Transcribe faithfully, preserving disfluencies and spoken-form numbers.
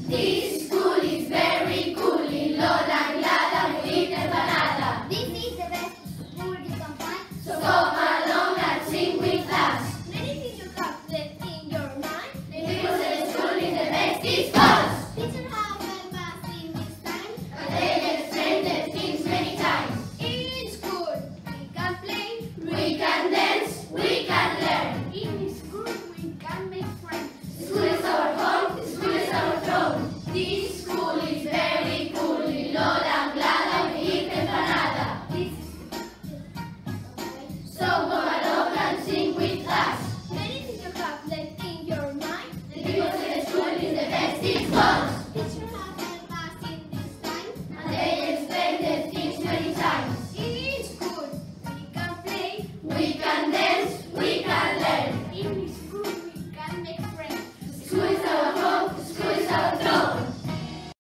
This school is very cool. In Lola, Anglada, we eat empanada. This is the best school you can find. So come along and sing with us. Many things you have left in your mind. The people say the school is the best. It's